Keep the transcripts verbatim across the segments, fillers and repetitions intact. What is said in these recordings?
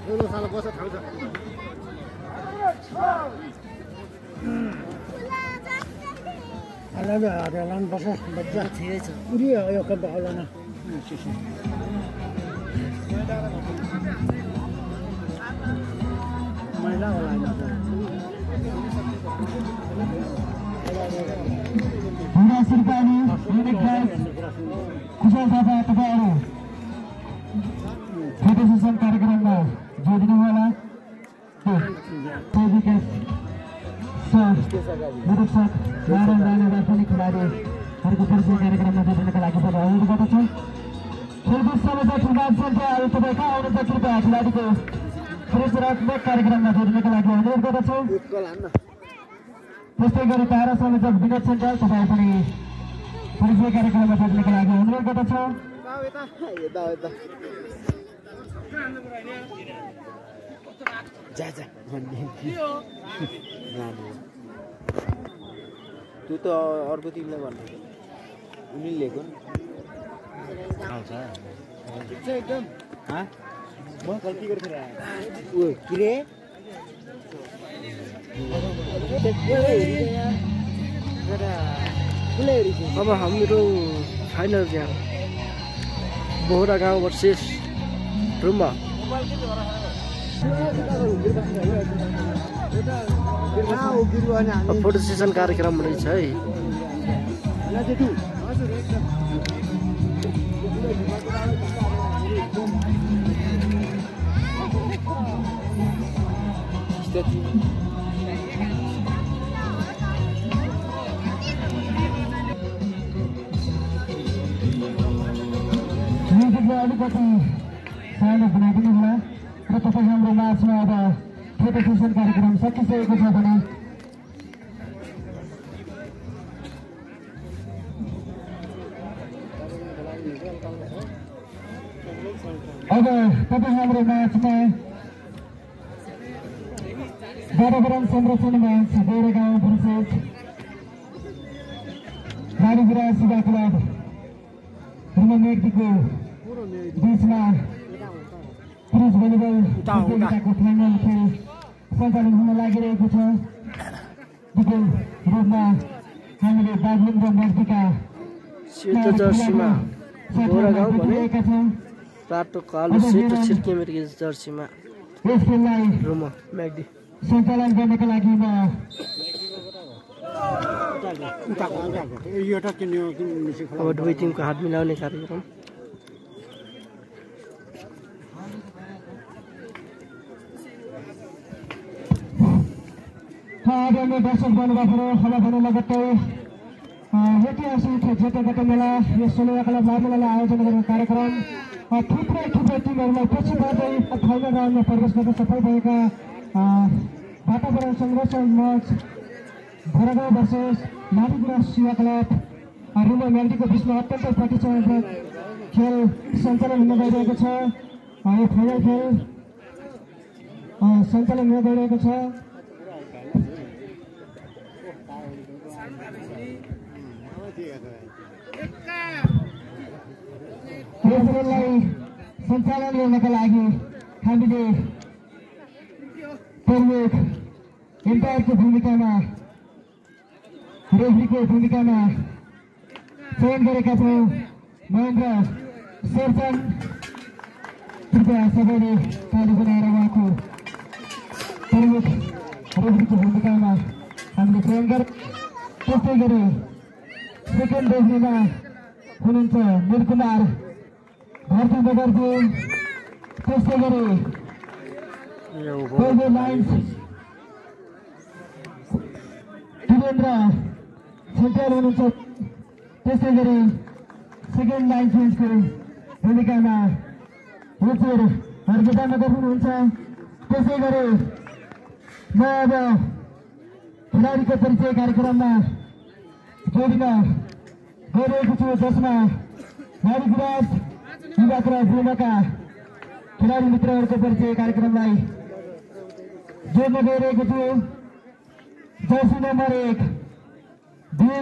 Ala ada ada lan basa bajja thiye cha. Uri yo ka baula na. Sisi. Maila wala na. Pura सरकारी unit guide Kushal दादा तपाईहरु photo session कार्यक्रममा जोडिनुभयो होला sir निरीक्षक नारायण राणालाई पनि खेलाडीहरूको परिचय कार्यक्रममा जोड्नका लागि सबै अनुरोध गर्दछु। खेलकुद संयोजक सुभाष सन्ध्याहरू तपाईँ कहाँ आउनुहुन्छ कृपया खेलाडीको परिचयात्मक कार्यक्रममा जोड्नका लागि अनुरोध गर्दछु। त्यस्तै गरी तारा संयोजक विनोद सन्ध्याल तपाईँ पनि परिचय कार्यक्रममा जोड्नका लागि अनुरोध गर्दछु। जा जा तू तो अर्को टिमलाई भन्नु उनीले लिएको नि आउँछ एकदम हाँ म गल्ती गरेर ओ के रे अब हाम्रो फाइनल गेम बोहरा गाउँ वर्सेस रुम्बा फोटो सेसन कार्यक्रम रहेछ है। अलिकति सानो बनाइदिनु होला र तपाईँ हाम्रो माझमा अब फोटो सेसन कार्यक्रम सकिसकेको छ भने अब तपाईँ हाम्रो माझमा वातावरण संरक्षण मञ्च बोहरा गाउँ वर्सेस रानीगुरा सेवा क्लब रुम्बा मेगदीको बीचमा पुरुष भलिबल प्रतियोगिताको फाइनल खेल सञ्चालन हुन लागिरहेको छ। विपुल रूपमा हामीले दार्जिलिङ र मेगदीका सेतो जर्सीमा बोहरा गाउँ भने रातो कालो सेतो छिर्के मिर्के जर्सीमा यस खेललाई रुम्बा मेगदी सञ्चालन गर्नका लागि म अब दुवै टिमको हात मिलाउने कार्यक्रम आदरणीय दर्शक बन्धुबान्धवहरू अब भने लगत्तै ऐतिहासिक जेठेबाट मेला यस सोलुवा क्लब मार्मेलाले आयोजना गरेको कार्यक्रम थुप्रै थुप्रै टिमहरूलाई पछि पर्दै फाइनल राउन्डमा प्रवेश गर्न सफल भएका वातावरण संरक्षण मञ्च बोहरा गाउँ वर्सेस रानीगुरा सेवा क्लब रुम्बा मेगदीको बिचमा अत्यन्त प्रतिस्पर्धात्मक खेल सञ्चालन हुन गइरहेको छ। यो फाइनल खेल सञ्चालन हुन गइरहेको छ। यो खेललाई सञ्चालन गर्नका लागि हामीले प्रमुख एम्पायरको भूमिकामा रेफ्रीको भूमिकामा चयन गरेका छौँ महेन्द्र शेरचन। कृपया सबैले ताली बनाएर उहाँको प्रमुख रेफ्रीको भूमिकामा हामीले चयन गरे। त्यस्तै गरी सेकेन्ड रेफ्रीमा हुनुहुन्छ निलकुमार भर्ती बगरजी। त्यस्तै गरी लाइन्स वीरेन्द्र सेन्टर हुनुहुन्छ। त्यस्तै गरी सेकेन्ड लाइन चेन्जको भूमिकामा हुजुर हर्केदानगर हुनुहुन्छ। त्यसै गरी म अब खेलाडीको परिचय कार्यक्रममा जोडिन गइरहेको छु, जसमा रानीगुराज युवा क्लब रुम्बाका खेलाडी मित्रहरूको परिचय कार्यक्रमलाई जोड्न गइरहेको छु। जर्सी नम्बर एक भीम,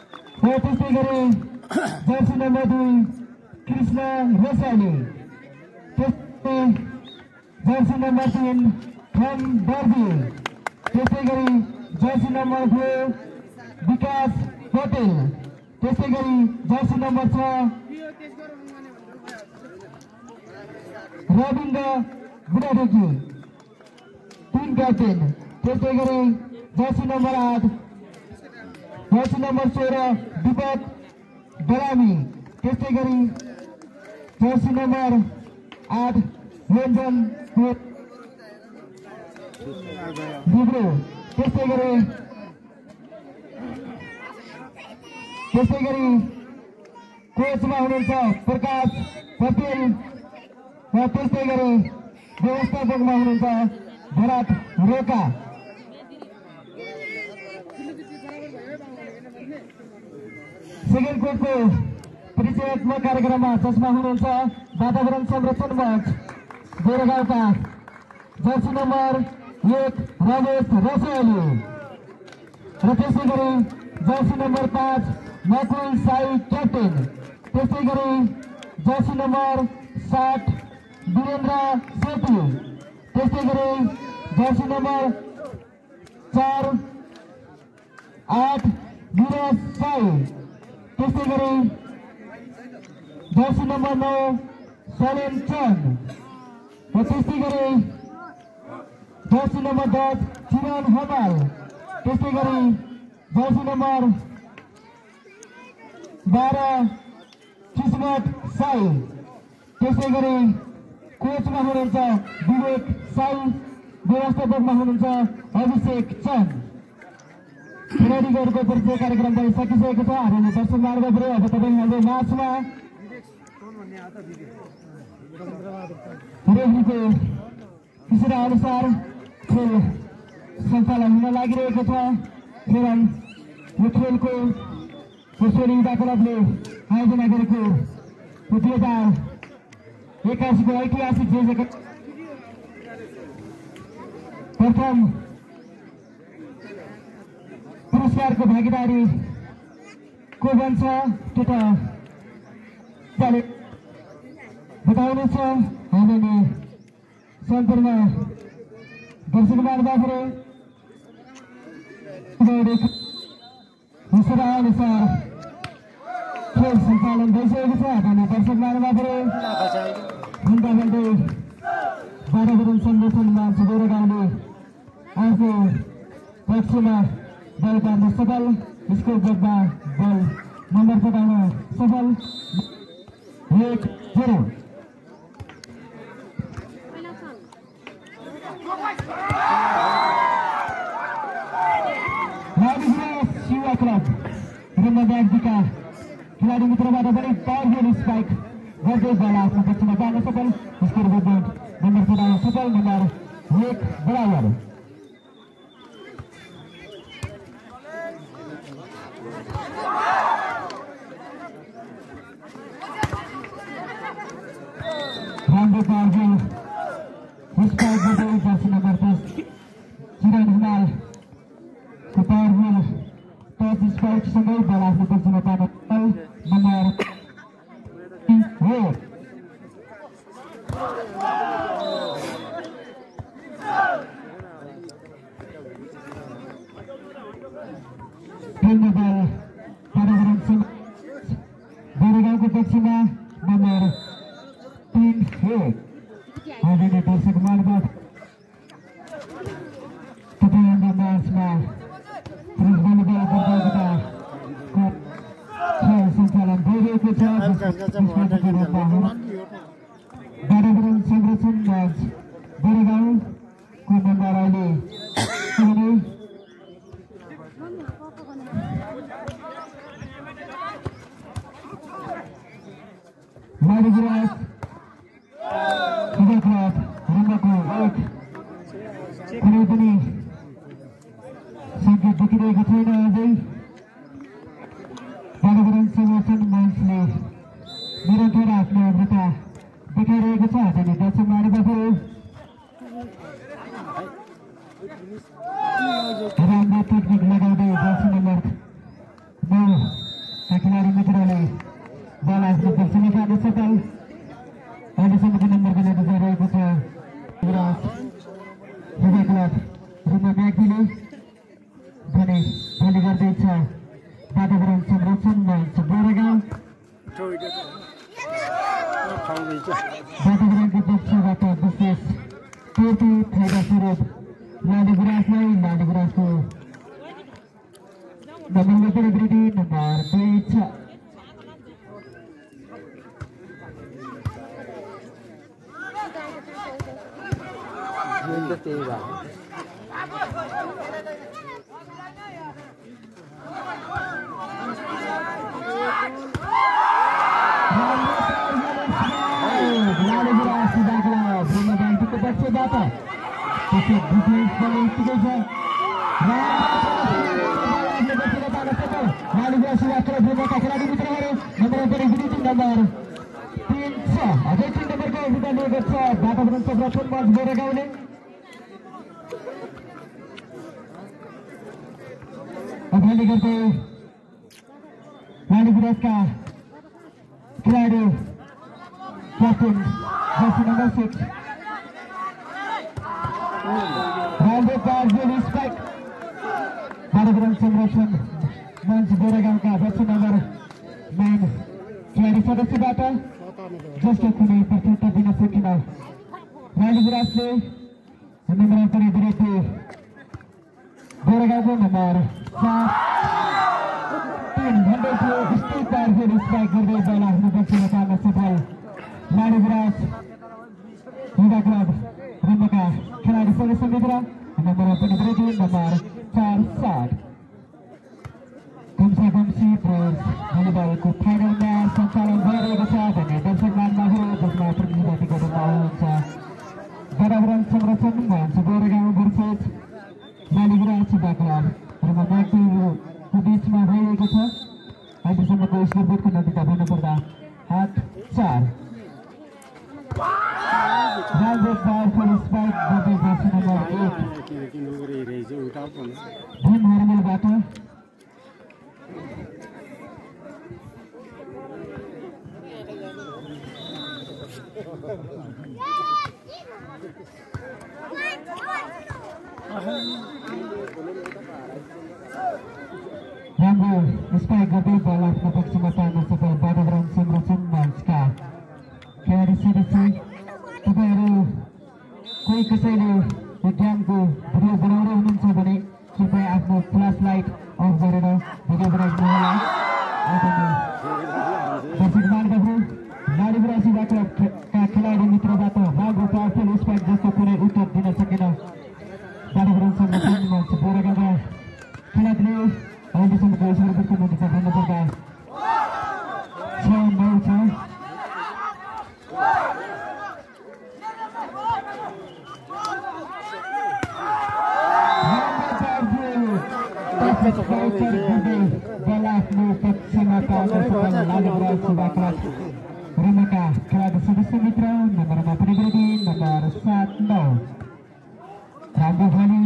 त्यस्तै गरी जर्सी नम्बर दुई कृष्ण रेसाली, जर्सी नम्बर तीन थम दर्जी त्यसै गरी जर्सी नम्बर दुई विकास पटेल त्यसै गरी जर्सी नम्बर छ रविन्द्र बुढाढोकी टिम क्याप्टेन त्यसै गरी जर्सी नम्बर आठ जर्सी नम्बर सोह्र दीपक बरामी त्यसै गरी जर्सी नम्बर आठ योजन डिब्रो त्यसै गरी त्यसै गरी कोचमा हुनुहुन्छ प्रकाश पटेल र त्यसै गरी व्यवस्थापकमा हुनुहुन्छ भरत रोका। सेकेन्ड कोर्टको परिचयात्मक कार्यक्रममा जसमा हुनुहुन्छ वातावरण संरक्षण मञ्च गोरेगाउँका जर्सी नम्बर एक रमेश रसोली र त्यसै गरी जर्सी नम्बर पाँच नकुल साई क्याप्टेन त्यसै गरी जर्सी नम्बर सात वीरेन्द्र सेती त्यसै गरी जर्सी नम्बर चार आठ वीरेश साई त्यसै गरी जर्सी नम्बर नौ सलेम चन्द र त्यसै गरी जर्सी नम्बर दस चिरन हमाल त्यसै गरी जर्सी नम्बर बाह्र किस्मत साई त्यसै गरी कोचमा हुनुहुन्छ विवेक साई व्यवस्थापकमा हुनुहुन्छ अभिषेक चन्द। खेलाडीहरूको परिचय कार्यक्रम पनि सकिसकेको छ। हामीले दर्शक मार्गहरू अब तपाईँहरूले म्याचमा रेफ्रीको इसारा अनुसार खेल सञ्चालन हुन लागिरहेको छ। खेल यो खेलको पोस्टोरी युवा क्लबले आयोजना गरेको दुई हजार एक्कासीको ऐतिहासिक जितेको प्रथम पुरस्कारको भागीदारी को बन्छ त्यो त बताउनेछ। हामीले सम्पूर्ण दर्शक महानुभावहरू इसारा अनुसार खेल सञ्चालन भइसकेको छ। हामी दर्शक महानुभावहरू घन्टा घन्टै वातावरण संरक्षण मञ्च गोरेगाउँले आफ्नो पक्षमा बल पार्न सफल स्कोर बोर्डमा बल नम्बर पठाउन सफल एक जेरो। युवा क्लब रम्बाबागका खेलाडी मित्रबाट पनि पावरफुल स्पाइक गर्दै बल आफ्नो पक्षमा पार्न सफल स्कोर बोर्ड नम्बर पठाउन सफल नम्बर एक बराबर। राम्रो पावरफुल स्पाइक गर्दै जर्सी नम्बर दस चिरन हिमाल को पावरफुल टच स्पाइकसँगै बल आफ्नो पक्षमा पार्न सफल नम्बर हो। खेल्ने बल वातावरण गोरेगाउँको पक्षमा नम्बर तीन हो। आदरणीय दर्शक महानुभाव तपाईँहरूको म्याचमा पुरुष भलिबल प्रतियोगिताको खेल सञ्चालन भइरहेको छ। वातावरण संरक्षण मञ्च गोरेगाउँको नम्बर अहिले मालिगुराज युवा क्लब रम्बाको एक कुनै पनि सङ्केत देखिरहेको छैन। अझै वातावरण संरक्षण मञ्चले निरन्तर आफ्नो अग्रता देखाइरहेको छ। हामी दर्शक महानुभावहरू राम्रो टेक्निक लगाउँदै जर्सी नम्बर नौ खेलाडी मित्रले बल आफ्नो पक्षमा पार्न सफल। अहिलेसम्मको नम्बरको वातावरणको पक्षबाट विशेष टोपी फाइदा स्वरूप लालीगुराँसलाई लालीगुराँसको नम्बर परिवृद्धि नम्बर दुई छ त्यही भयो बच्चेबाट त्यसको डिफेन्स पनि यतिकै छ लालीगुराँसका खेलाडी मित्रहरू नम्बर परिवृद्धि नम्बर तीन छ अझै तीन नम्बरको विधा लिएको छ वातावरण संरक्षण मञ्च गोरेगाउँले अगाडि गर्दै लालीगुराँसका खेलाडी captain jersey number six Ramdev Parjel spike वातावरण संरक्षण मञ्च गोरेगाउँका जर्सी नम्बर नाइन खेलाडी सदस्यबाट जसले कुनै प्रत्युत्तर दिन सकेन लालीगुराँसले नम्बर परिवृद्धि गोरेगाउँको नम्बर तीन भन्दै थियो स्टिल पार्जेल स्पाइक गर्दै बल आफ्नो पक्षमा पार्न सफल लालीगुराँस युवा क्लब रम्बाका खेलाडी सदस्य मित्र नम्बर परिवृद्धि नम्बर चार सात कमसा कम्सी प्लेयर्स भलिबलको फाइनल म्याच सञ्चालन भइरहेको छ भन्ने दर्शक मानमा हो जसमा प्रतिनिधित्व गर्न आउनुहुन्छ वातावरण संरक्षण मञ्च गोरेगाउँ भर्सेस लालीगुराँस युवा क्लब र व्यक्तिको बिचमा भइरहेको छ अहिलेसम्मको स्कोरबोर्डको नतिजा भन्नुपर्दा आठ चार रामदेव पावरफुल स्पाइक गर्दै जर्सी नम्बर एक भीम हरमलबाट राम्रो स्पाइक गर्दै बल आफ्नो पक्षमा पार्न सफल वातावरण संरक्षण मञ्चका खेलाडी सदस्य तपाईँहरू कोही कसैले विज्ञानको भिडियो बनाउँदै हुनुहुन्छ भने कृपया आफ्नो फ्ल्यास लाइट अफ गरेर भिडियो बनाइदिनुहोला दर्शक मानवहरू लालीगुराँस युवा क्लबका खेलाडी मित्रबाट राम्रो पावरफुल स्पाइक जस्तो कुनै उत्तर दिन सकेन वातावरण संरक्षण मञ्च गोरेगाउँका खेलाडीले अहिलेसम्मको सर्वोच्च नतिजा भन्नुपर्दा छ नौ छ बल आफ्नो पक्षमा पार्न सफल लालीगुराँस युवा क्लब रम्बाका खेलाडी सदस्य मित्र नम्बरमा परिवृद्धि नम्बर सात नौ राम्रो भली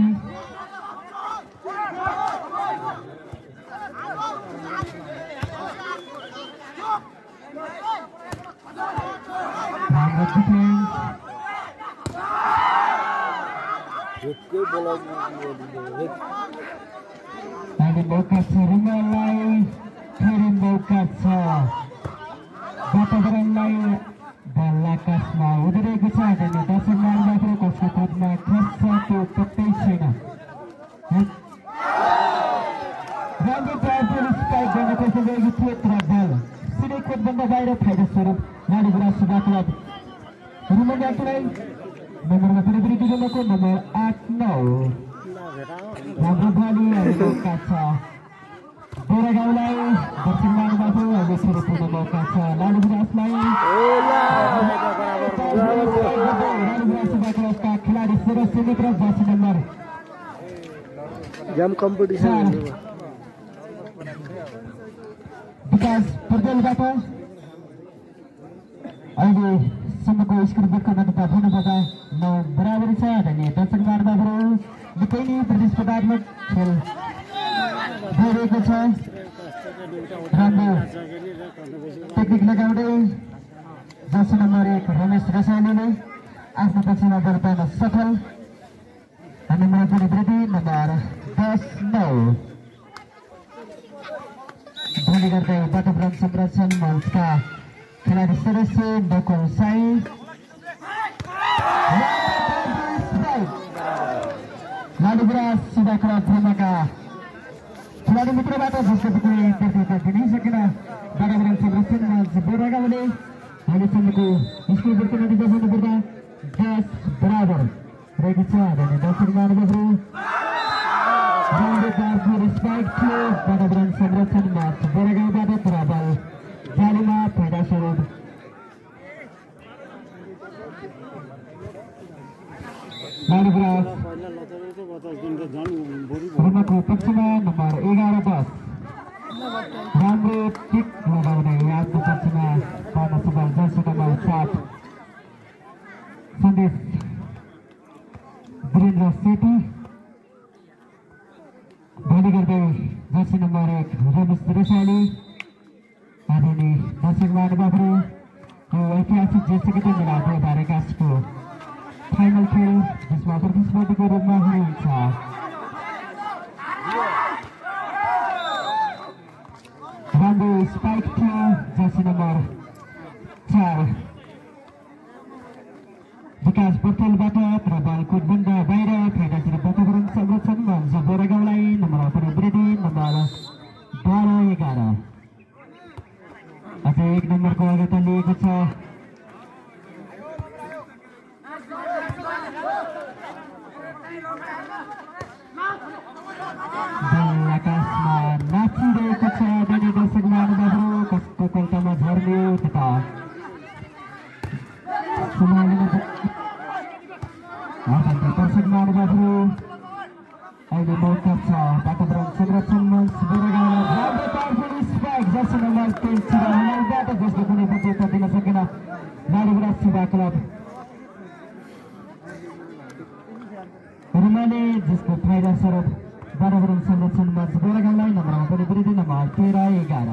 राम्रो डिफेन्स अहिले मौका छ रुमाललाई फेरि मौका छ वातावरणलाई बल आकाशमा उडिरहेको छ भने दर्शक मानबाट कसको पदमा खस्छ त्यो पत्तै छैन राम्रो पावरफुल स्पाइक गर्ने कोसिस गरेको थियो तर बल सिधै कोटभन्दा बाहिर फाइदा स्वरूप लालीगुराँस युवा क्लब रुमन्याकुलाई नम्बरमा परिवृद्धि गर्नको नम्बर आठ नौ राम्रो भली अहिले मौका छ गोरेगाउँलाई दर्शक मानबाट अहिले फेरि पुनः मौका छ लालीगुराँसलाई लालीगुराँस युवा क्लबका खेलाडी सदस्य मित्र जर्सी नम्बर गेम कम्पिटिसन विकास पर्देलबाट अहिलेसम्मको स्कोरबोर्डको नतिजा भन्नुपर्दा नौ बराबरी छ भने दर्शक मानवहरू निकै नै प्रतिस्पर्धात्मक खेल भइरहेको छ राम्रो टेक्निक लगाउँदै जर्सी नम्बर एक रमेश रसाइलीले आफ्नो पक्षमा बल पार्न सफल नम्बर परिवृद्धि नम्बर दस नौ भोलि गर्दै वातावरण संरक्षण मञ्चका खेलाडी सदस्य बकुल साई लालुगुराँस सीधा क्लब धमाका खेलाडी मित्रबाट जसको बिक्री प्रतियोगिता दिनै सकेन वातावरण संरक्षणमा बोरागाउँले अहिलेसम्मको स्कोर बिर्को नतिजा भन्नुपर्दा दस बराबर रहेको छ भने दर्शक महानुभावहरू स्पाइक थियो वातावरण संरक्षणमा बोरागाउँबाट पुरा बल जालीमा फाइदा स्वरूप लालुगुराँस रुमको पक्षमा नम्बर एघार दस राम्रो टिक लगाउने यादको पक्षमा पार्न सफल जर्सी नम्बर सात सन्देश वीरेन्द्र सेठी भोलि गर्दै जर्सी नम्बर एक रमेश रेसाली आदरणीय दर्शक महानुभावहरू यो ऐतिहासिक जेसकेटी मेला दुई हजार एक्काइसको फाइनल खेल जसमा प्रतिस्पर्धीको रूपमा हुनुहुन्छ राम्रो स्पाइक थियो जर्सी नम्बर चार विकास बर्तलबाट तर बल कोटभन्दा बाहिर फाइदा स्वरूप वातावरण संरक्षण भन्छ बोरागाउँलाई नम्बर परिवृद्धि नम्बर बाह्र एघार अझै एक नम्बरको अगता लिएको छ आकाशमा नाचिरहेको छ भने दर्शक महानुभावहरू कसको कल्टामा झर्ने त्यता दर्शक महानुभावहरू अहिले मौका छ वातावरण संरक्षण मञ्च बोरागाउँलाई जर्सी नम्बर तीन सिराबाट जसको कुनै प्रतियोगिता दिन सकेन लालुगुराँस सेवा क्लब रुमाले जसको फाइदा स्वरूप वातावरण संरक्षण मञ्च बोरागाउँलाई नम्बरमा पनि वृद्धि नम्बर तेह्र एघार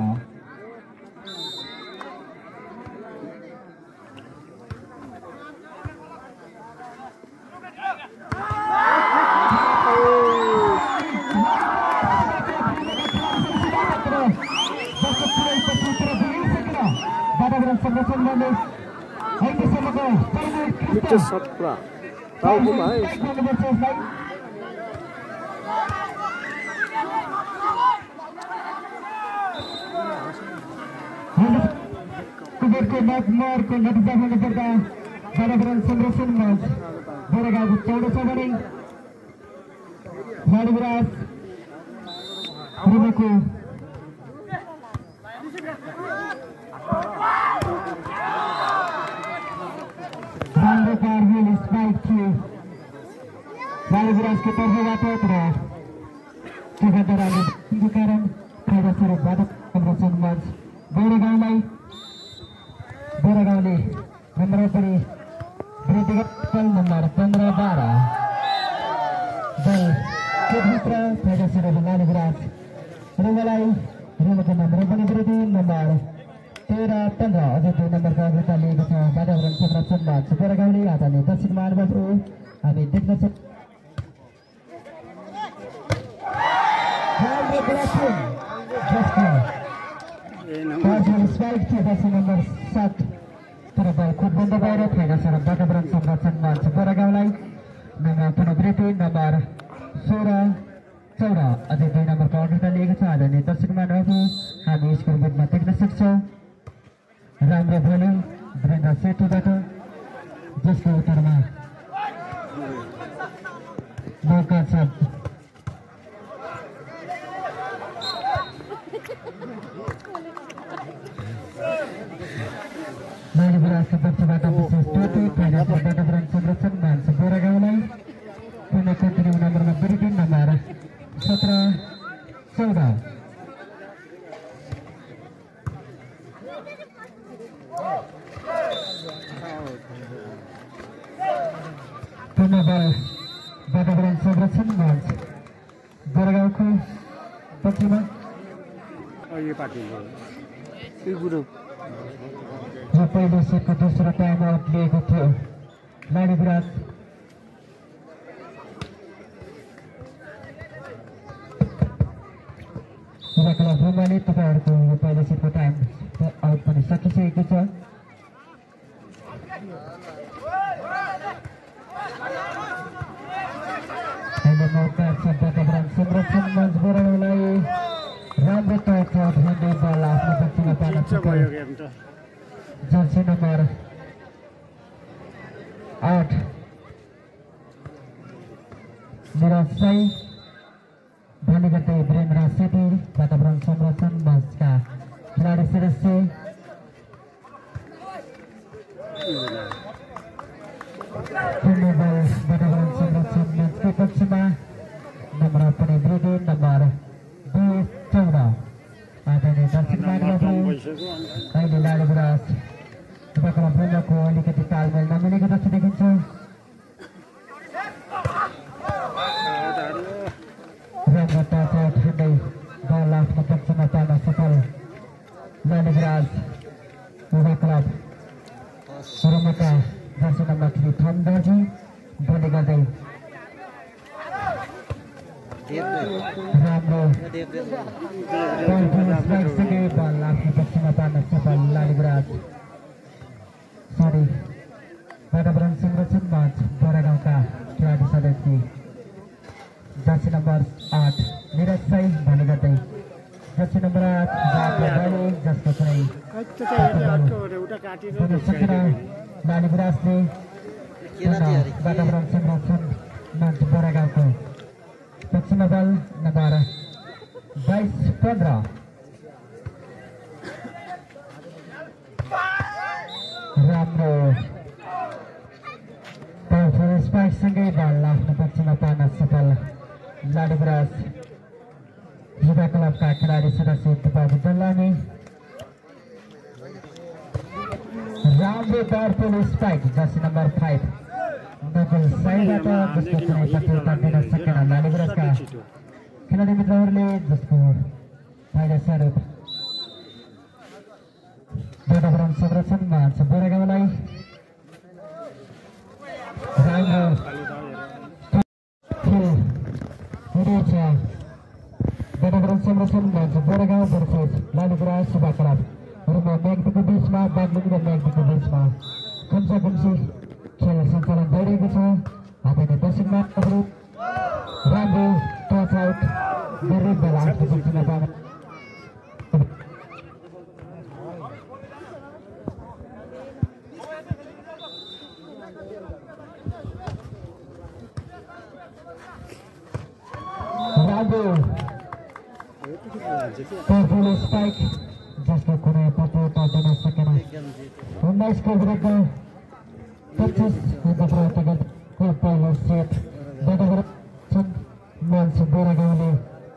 वातावरण संरक्षण मञ्चले अहिलेसम्मको कुबेरको नगमरको नतिजा भन्नुपर्दा वातावरण संरक्षण मञ्च बोरागाउँको चौध छ भने लालुगुराँस रुमको राम्रो कारगिल स्पाइक थियो लालुगुराँसको तर्फबाट तर ठेकादारको कारण फाइदा स्वरूप वातावरण संरक्षण मञ्च बोरागाउँलाई बोरागाउँले नम्बर पनि वृद्धिगत नम्बर पन्ध्र बाह्र दल कोटभित्र फाइदा स्वरूप लालुगुराँस रुमलाई रुमको नम्बर पनि वृद्धि नम्बर तेह्र पन्ध्र अझै दुई नम्बरको अग्रता लिएको छ वातावरण संरक्षण मञ्च बोरागाउँले आदरणीय दर्शक महानुभावहरू हामी देख्न सक्छौँ स्पाइक थियो दर्शक नम्बर सात तर बल खुटबन्द बाहिर फाइदा स्वरूप वातावरण संरक्षण मञ्च बोरागाउँलाई नम्बर पुनवृत्ति नम्बर सोह्र चौध अझै दुई नम्बरको अग्रता लिएको छ आदरणीय दर्शक महानुभावहरू हामी स्कोर बोर्डमा देख्न सक्छौँ राम्रो बोलिङ वीरेन्द्र सेठीबाट जसको उत्तरमा मौका छ लालुगुराँसको पक्षबाट विशेष टोपी फाइदा वातावरण संरक्षण मञ्च बोरागाउँलाई पुनः कन्टिन्यू नम्बरमा वृद्धि नम्बर सत्र चौध पुनः वातावरण संरक्षण मञ्च बोरागाउँको पक्षमा र पहिलो सेटको दोस्रो टाइम आउट लिएको थियो लालुगुराँस रुमाले तपाईँहरूको यो पहिलो सेटको टाइम आउट पनि सकिसकेको छ। अहिले मौका छ वातावरण संरक्षण मञ्च बोराउनलाई राम्रो टच भन्दै बल आफ्नो पक्षमा पार्न सक्यो। जर्सी नम्बर आठ निरज साई भन्ने गर्दै वीरेन्द्र सेठी वातावरण संरक्षण मञ्चका खेलाडी सदस्य वातावरण संरक्षण मञ्चको पक्षमा नम्बर पनि वृद्धि नम्बर दुई चौध आदरणीय दर्शक महानुभावहरू अहिले लालुगुराँस क्लब बृन्दको अलिकति तालमेल नमिलेको जस्तो देखिन्छ। राम्रो टच आउट खेल्दै बल आफ्नो पक्षमा पार्न सफल लालुगुराँस युवा क्लब रुमका jersey number three Tham Darji बोली गर्दै राम्रो सँगै बल आफ्नो पक्षमा पार्न सफल लालुगुराँस सरी वातावरण संरक्षण मञ्च बोरागाउँका खेलाडी सदस्य जर्सी नम्बर आठ निरज साई भन्ने गर्दै जर्सी नम्बर आठ जसको चाहिँ लालुगुराँसले वातावरण संरक्षण मञ्च बोरागाउँको पक्षमा बल नम्बर बाइस पन्ध्र राम्रो स्पाइकसँगै बल आफ्नो पक्षमा पार्न सफल लालुगुराँस युवा क्लबका खेलाडी सदस्य बाबु जल्लानी। राम्रो powerful spike jersey number five Nakul साईबाट जसको कुनै प्रतियोगिता दिन सकेन लालुगुराँसका खेलाडी मित्रहरूले जसको फाइदा स्वरूप वातावरण संरक्षण मञ्च बोरागाउँलाई राम्रो हुँदैछ। वातावरण संरक्षण मञ्च बोरागाउँ वर्सेस लालुगुराँस युवा क्लब हरूमा म्याग्दीको बिचमा बागलुङ र म्याग्दीको बिचमा कम्सा कम्सी खेल सञ्चालन भइरहेको छ। आदरणीय दर्शक महानुभावहरू राम्रो टच आउट गर्दै बल आफ्नो पक्षमा पार्न पावरफुल स्पाइक जसको कुनै प्रतियोगिता दिन सकेन। उन्नाइसको विरुद्ध पच्चिस प्रतियोगिता गर्दै पहिलो सेट वातावरण मञ्च बोरागाउँले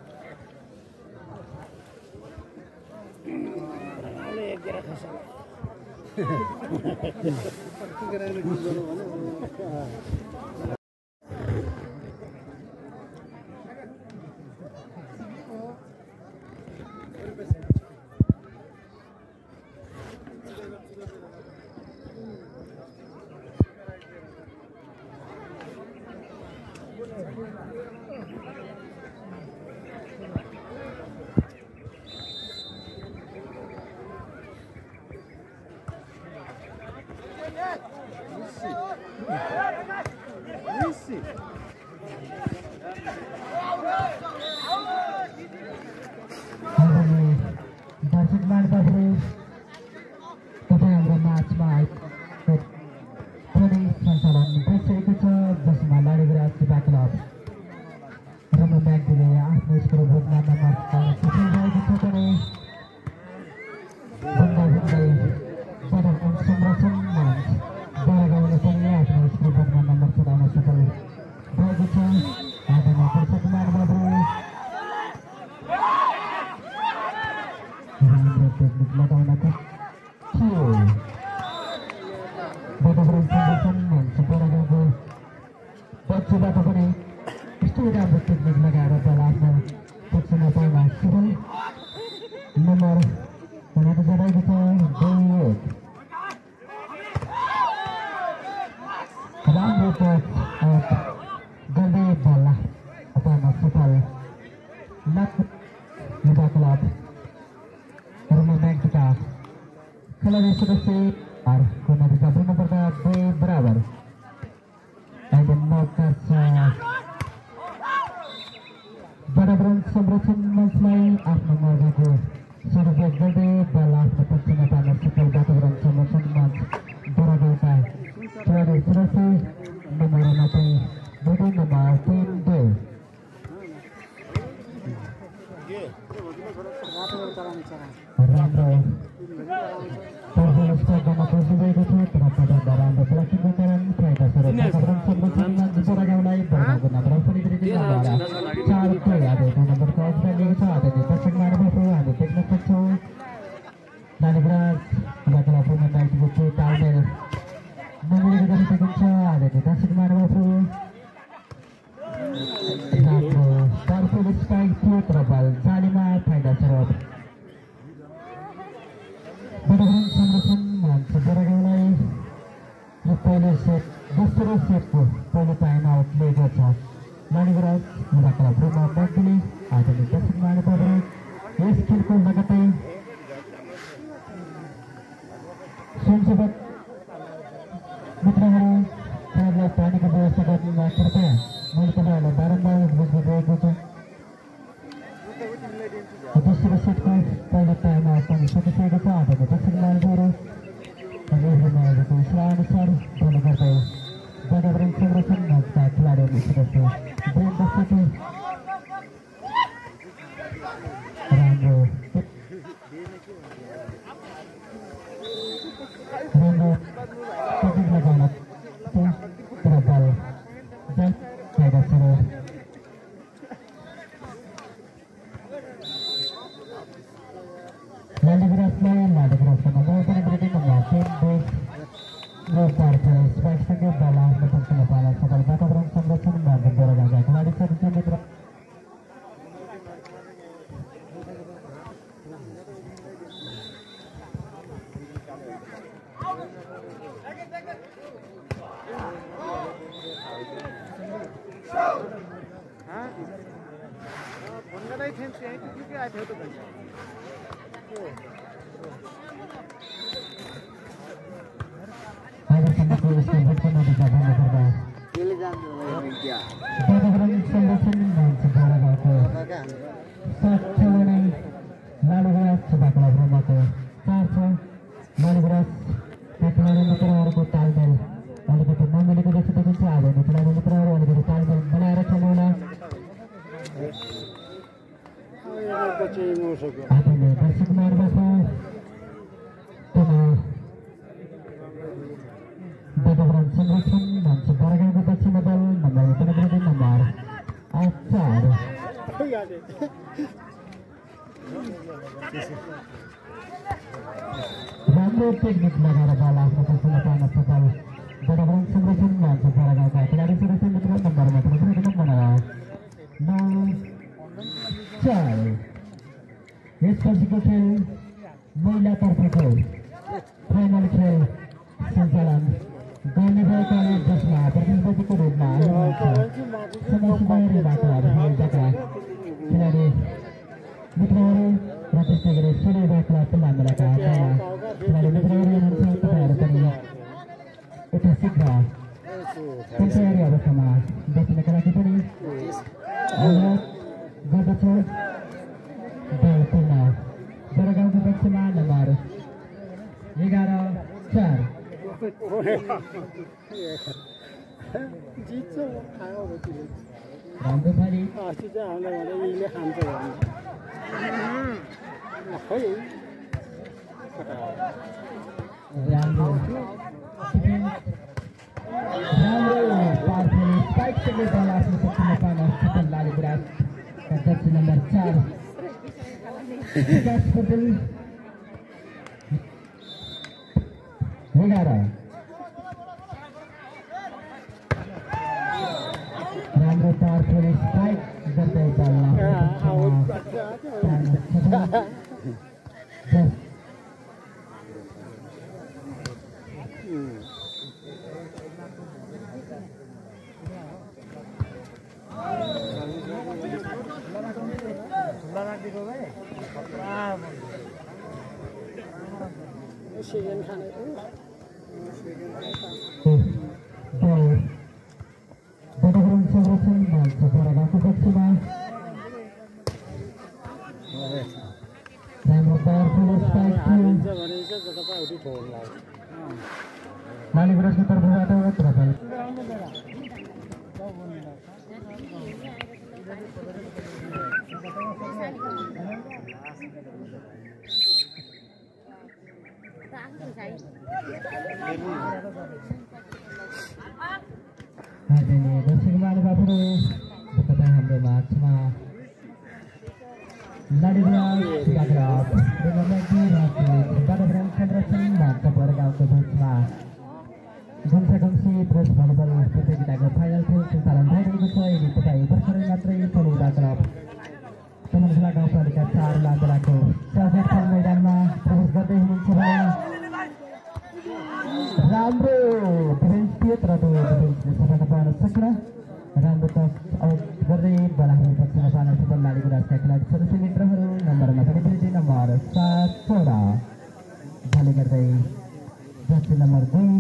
दर्शक महानुभावहरू तपाईँ हाम्रो म्याचमा ट्रेनिङ सञ्चालन भइसकेको छ जसमा लालुगुराँस युवा क्लब रमु म्याग्दीले आफ्नो स्कोर भोजमा नम्बर पाउन सफल भएको छ भने भन्दा भन्दै वातावरण संरक्षण मञ्च बोरागाउँले पनि आफ्नो स्कोर भोजमा नम्बर चढाउन सफल भएको छ। आदरणीय दर्शक महानुभावहरू लगाउनको थियो वातावरण संरक्षण मञ्च बोरागाउँको पक्षबाट पनि यस्तो राम्रो टेक्निक लगाएर बल आफ्नो पक्षमा पाउन सफल नम्बर हुन जनाएको छ। राम्रो टच आउट गर्दै बल पाउन सफल युवा क्लब म्याग्दीका Kuna digabung nomor dua berabar. Ada Mokas berabar sambutan maslai afno majuku. Sudah bergede dalam kepentingan tanah sekal batu berang sambutan mas berabar tay. Jadi selesai nomor nanti budi nomor tiga. Rambo Perjalanan sekolah masih itu terdapat barang berplastik bongkaran kereta surat kabar sambutan di Soraya mulai berguna berasal dari di negara. Cara kerja itu nomor kau dan itu ada di pasang mana baru ada teknik kecil. Dan beras bakal pun ada di buku tahun. Nomor juga di kunci ada di pasang mana baru. Rambo Perjalanan sekolah terbal Zalima faida surat. Berdasarkan sambutan man sebagai mulai Polo set, Bustero set pun Polo time out legal shot. Mani beras, bakal berubah bagi ada di pasang mana baru. Skill pun bagatai. Sunsobat mitra hari karena tani kedua sahabat lima kerja. Mula pada lebaran baru berbagai gitu. Atas set pun Polo time out pun satu saja ada di pasang mana baru. Kami bermain di Islam besar dan negara. Pada berangkat masa kelada di sekitar berangkat satu. Rambo, Rambo, tapi laganat tu terbal dan saya suruh. Lalu beras lain, lalu beras sama mau pada berarti membatin bus luar terus baik saja balas betul sama balas sekali kata berang sambutan dan bendera gagah kembali satu sampai berapa ada sama kulis sambutan di kabin negara. Pada berang sambutan dan segala gagah. Satu ini lalu beras coba kalau rumah ke satu lalu beras teknologi negara aku talbel lalu kita memiliki kita sudah kunci ada di teknologi negara lalu kita talbel menarik semula. Ada ni basic nomor baru. Tuna pada berang sambutan dan segala gagah baca modal nomor itu berada nomor asal. Rambo teknik negara balas untuk selatan asal. Pada berang sambutan dan segala gagah kelari sudah sambutan nomor itu berada nomor nol. Chal. Yes, physical खेल महिला तर्फको final खेल सञ्चालन गर्ने भएका जसमा प्रतिस्पर्धीको रूपमा आइरहेको छ। समय समयबाट रहेका खेलाडी मित्रहरू र त्यसै गरी सूर्योदय क्लब पलामेलाका खेलाडी मित्रहरू हुनुहुन्छ। तपाईँहरू पनि यता शीघ्र तयारी अवस्थामा बस्नका लागि पनि अनुरोध गर्दछु। दल पूर्ण बडगाउँको पक्षमा नम्बर एघार चार राम्रो खाली राम्रो पावरफुल स्पाइक सँगै बल आफ्नो पक्षमा पाउन सफल लाली विराट जर्सी नम्बर चार विकास पटेल एघार राम्रो पावरफुल स्पाइक गर्दै बल लालीगुराँसको तर्फबाट प्रबल दर्शक महानुभावहरू तपाईँ हाम्रो माझमा लालीगुराँस बाग्राकोट वातावरण संरक्षण भान्सापर गाउँको बिचमा घम्साघम्सी प्रेस भलिबल प्रतियोगिताको फाइनल खेल सञ्चालन भइरहेको छ। यदि तपाईँ भर्खरै मात्रै चलु बाग्राकोट तमनखोला गाउँपालिका चार लालबेलाको सहयोग खेल मैदानमा प्रवेश गर्दै हुनुहुन्छ भने राम्रो डिफेन्स थियो तर त्यो डिफेन्सले सफलता पाउन सकेन। राम्रो टच आउट गर्दै बलाउने पक्षमा पार्न सफल लालीगुराँसका खेलाडी सदस्य मित्रहरू नम्बरमा पनि वृद्धि नम्बर सात सोह्र भले गर्दै जर्सी नम्बर दुई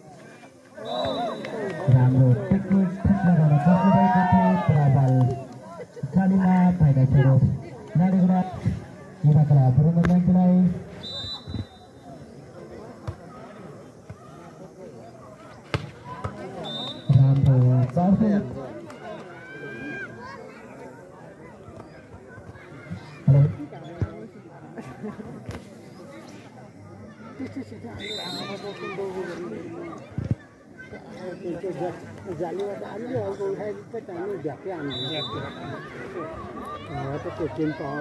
राम्रो टेक्निक ठिक लगाउन सक्नुभएको थियो तर बल चालीमा फाइदा स्वरूप लालीगुराँस युवा क्लब रुमन ब्याङ्कलाई राम्रो पार्दै जालीबाट हामीले हल्का उठाइदिन्छ हामी झ्याप्पै हाल्नु त्यो टिम पाउँ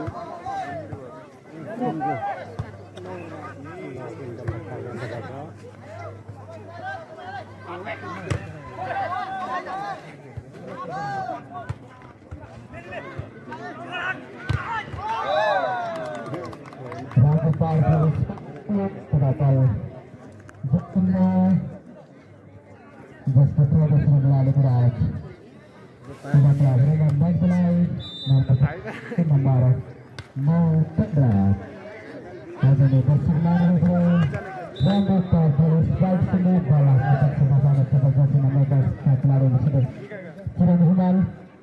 जस्तो प्रदर्शन लालीगुराँस ब्याङ्कलाई नम्बर नौ पन्ध्र आजले दर्शक महानुभावहरू राम्रो प्रवेश बाइकसँगै बल आफ्नो पक्षमा पाउन सफल जर्सी नम्बर दसका खेलाडीहरू सदस्य चिरन हिमाल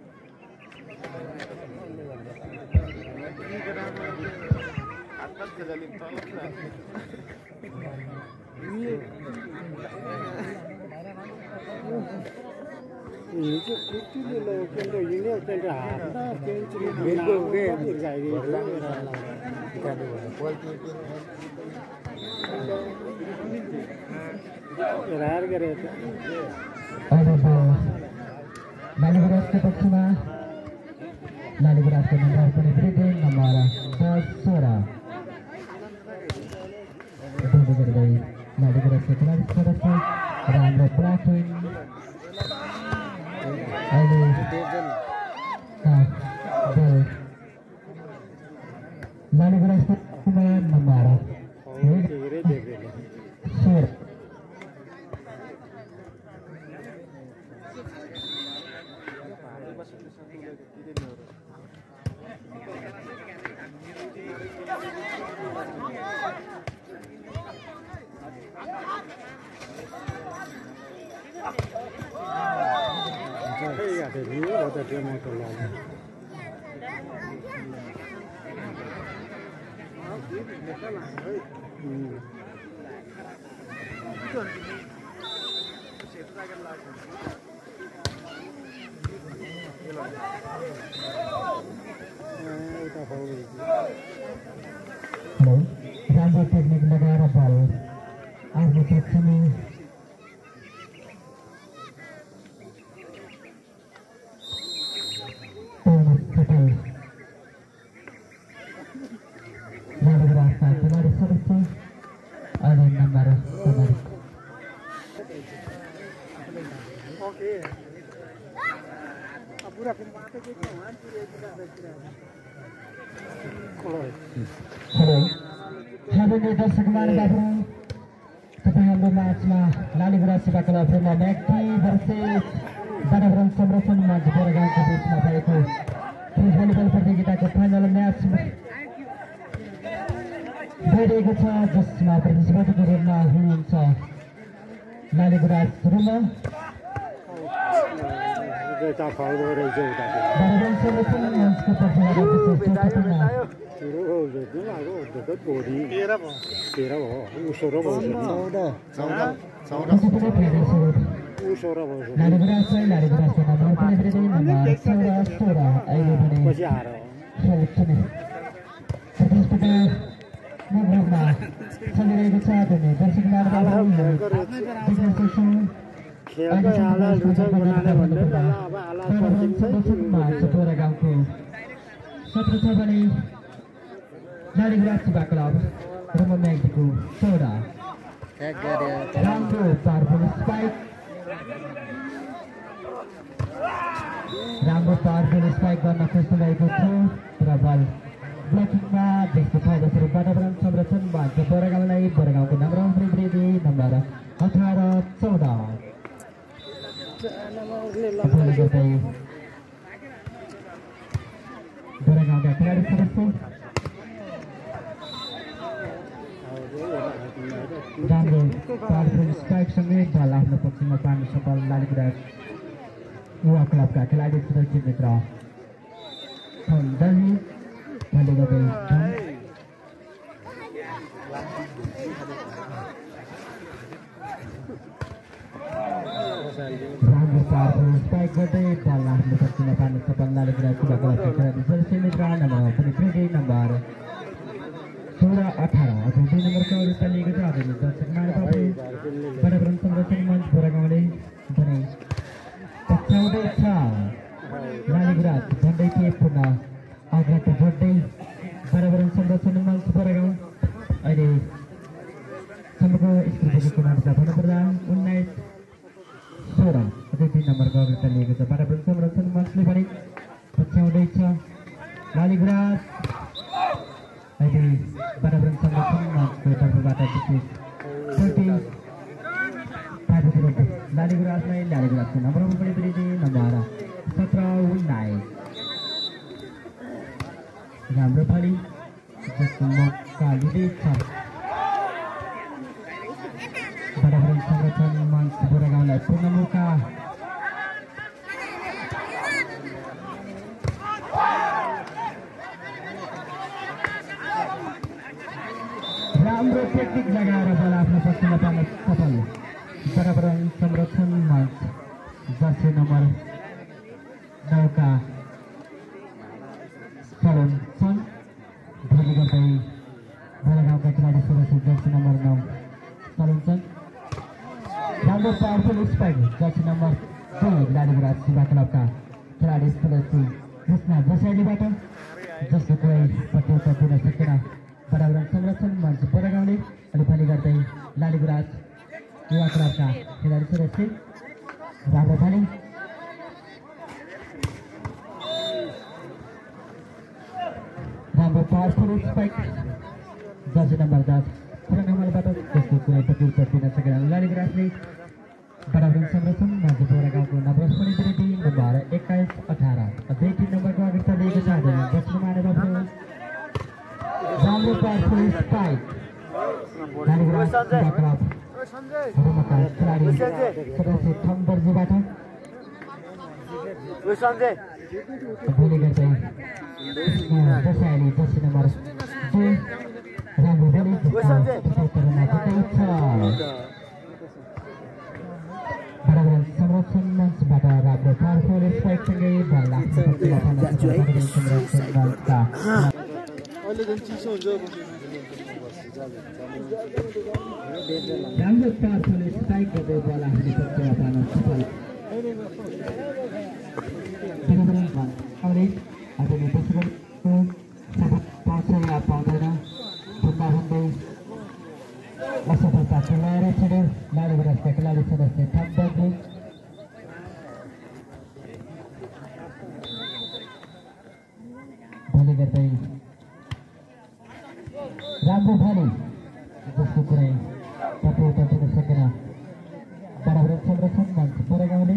हिजो कुटीले लोकेन्द्र हिँड्यो त्यहाँदेखि हात रार गरेको लालीगुराँसको पक्षमा लालीगुराँसको नम्बर पनि वृद्धि नम्बर दस सोह्र गर्दै लालीगुराँसको खेलाडी सदस्य राम्रो ब्लकिङ अहिले लालीगुराँसको नम्बर सोह्र हेलो राम्रो टेक्निक लगाएर बल आफ्नो पक्षमा सफल लालीगुराँसका खेलाडी सदस्य अहिले नम्बर हेलो हामीले दर्शक महानुभावहरू तपाईँ हाम्रो माझमा लालीगुराँस सेवा क्लब रुमन ब्याङ्क वर्सेस वातावरण संरक्षण मञ्च गाउँको बिचमा भएको प्रेस भलिबल प्रतियोगिताको फाइनल म्याच भइरहेको छ जसमा प्रतिस्पर्धीको रूपमा हुनुहुन्छ लालीगुराँस रुमन वातावरण संरक्षण मञ्चको पक्षबाट सुरु हो गयो लागो देखत बोरी तेह्र भयो तेह्र भयो उ सोह्र भयो चौध चौध चौध उ सोह्र भयो लालीगुराँस चाहिँ लालीगुराँसको नम्बर पनि फेरि नम्बर सोह्र सोह्र अहिले पनि पछि हार खेल्छन् प्रतिस्पर्धा मुखमा चलिरहेको छ भने दर्शक खेलको आला रुच बनाले भन्ने बेला अब आला चतुरा गाउँको सत्र छ भने लालीगुराँस युवा क्लब रमन म्याग्दीको सोह्र राम्रो पावरफुल स्पाइक राम्रो पावरफुल स्पाइक गर्न खोज्नुभएको थियो र बल ब्लकिङमा देशको छ दशहरू वातावरण संरक्षण भान्सा बरगाउँलाई बरगाउँको नम्बर वृद्धि नम्बर अठार चौध बरगाउँका खेलाडी सदस्य राम्रो पावरफुल स्पाइकसँगै बल आफ्नो पक्षमा पार्न सफल लालीगुराँस युवा क्लबका खेलाडी सुरक्षित मित्र दही भन्दै गर्दै राम्रो पावरफुल स्पाइक गर्दै बल आफ्नो पक्षमा पार्न सफल लालीगुराँस युवा क्लबका खेलाडी सुरक्षित मित्र नम्बर पनि फेरि नम्बर सोह्र अठार अझै दुई नम्बरको रुपियाँ लिएको छ अझै दर्शक महानुभावले पर्यावरण संरक्षण मञ्च बोरागाउँले भने पछ्याउँदैछ लालीगुराँस भन्दै थिए पुनः अग्रता जोड्दै पर्यावरण संरक्षण मञ्च बोरागाउँ अहिले सम्मको स्कुल पुगेको मात्रा भन्नुपर्दा उन्नाइस सोह्र अझै दुई नम्बरको अग्रता लिएको छ पर्यावरण संरक्षण मञ्चले भने पछ्याउँदैछ लालीगुराँस अहिले पर्यावरण संरक्षण मञ्चको तर्फबाट विशेष लालीगुराँसलाई लालीगुराँसको नम्बरमा पनि वृद्धि नम्बर सत्र उन्नाइस राम्रो फली जसको मौका लिँदैछ पर्यावरण संरक्षण मञ्च बोरागाउँलाई पूर्ण मौका राम्रो टेक्निक लगाएर बल आफ्नो पक्षमा पार्न सफल पर्यावरण संरक्षण मञ्च जर्सी नम्बर नौका चलन छन् भोलि गर्दै बोरागाउँका खेलाडी सुरक्षित जर्सी नम्बर नौ चलन छन् राम्रो पावरफुल स्पाइक जर्सी नम्बर दुई लालीगुराँस युवा क्लबका खेलाडी सुरक्षित कृष्ण बसाइलीबाट जसको कोही प्रतियोगिता दिन सकेन पर्यावरण संरक्षण मञ्च बोरागाउँले अनि भोलि गर्दै लालीगुराँस युवा क्लबका खेलाडी सुरक्षित राम्रो भली राम्रो पावरफुल स्पाइक जर्सी नम्बर दस बोरागाउँबाट जसको कुनै प्रतियोगिता दिन सकेन लालीगुराँसले पर्यावरण संरक्षण मञ्च बोरागाउँको नम्बर पनि वृद्धि नम्बर एक्काइस अठार अझै तीन नम्बरको अग्रता लिएको छ दसमा मानेर राम्रो पावरफुल स्पाइक लालीगुराँस युवा क्लब खेलाडी सदस्य थम्बर्जीबाट भोलि गर्दै बसाइली दस नम्बर दुई राम्रो भोलि पर्यावरण संरक्षण मञ्चबाट राम्रो पावरफुल स्पाइकसँगै बल आफ्नो राम्रो पावरफुल स्पाइक गर्दै बल आफ्नो पक्षमा पार्न सफल अगाडि आगामी दर्शकहरूको पाउँछ या पाउँदैन भन्दा भन्दै असफलता खेलाएर छोड्यो लालीगुराँसका खेलाडी सदस्य थम्बर्जी भोलि गर्दै राम्रो भली जसको कुनै प्रतियोगिता दिन सकेन पर्यावरण संरक्षण मञ्च बोरागाउँले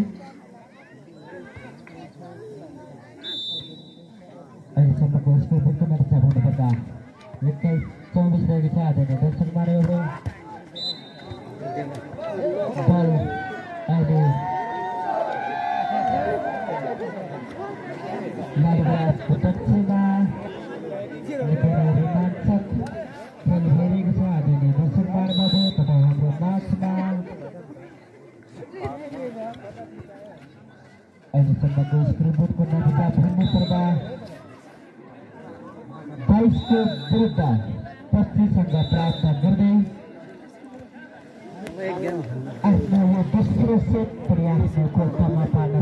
अहिलेसम्मको स्कोर पुग्छ नतिजा भन्नुपर्दा एक्काइस चौबिस रहेको छ आधा दर्शक मार्यो बल अहिले लालीगुराँसको पक्षमा म्याचमा अहिलेसम्मको स्कोरबोर्डको नतिजा भन्नुपर्दा बाइसको विरुद्ध पच्चिस अङ्क प्राप्त गर्दै आफ्नो यो दोस्रो सेट पनि आफ्नो कोठामा पार्न